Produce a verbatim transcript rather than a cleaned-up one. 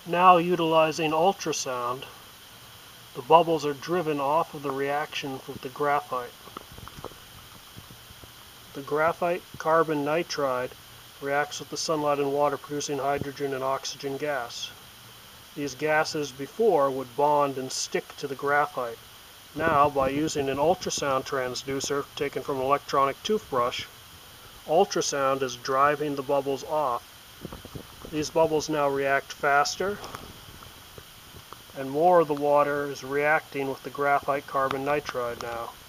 Now, utilizing ultrasound, the bubbles are driven off of the reaction with the graphite. The graphite carbon nitride reacts with the sunlight and water, producing hydrogen and oxygen gas. These gases before would bond and stick to the graphite. Now, by using an ultrasound transducer taken from an electronic toothbrush, ultrasound is driving the bubbles off. These bubbles now react faster, and more of the water is reacting with the graphite carbon nitride now.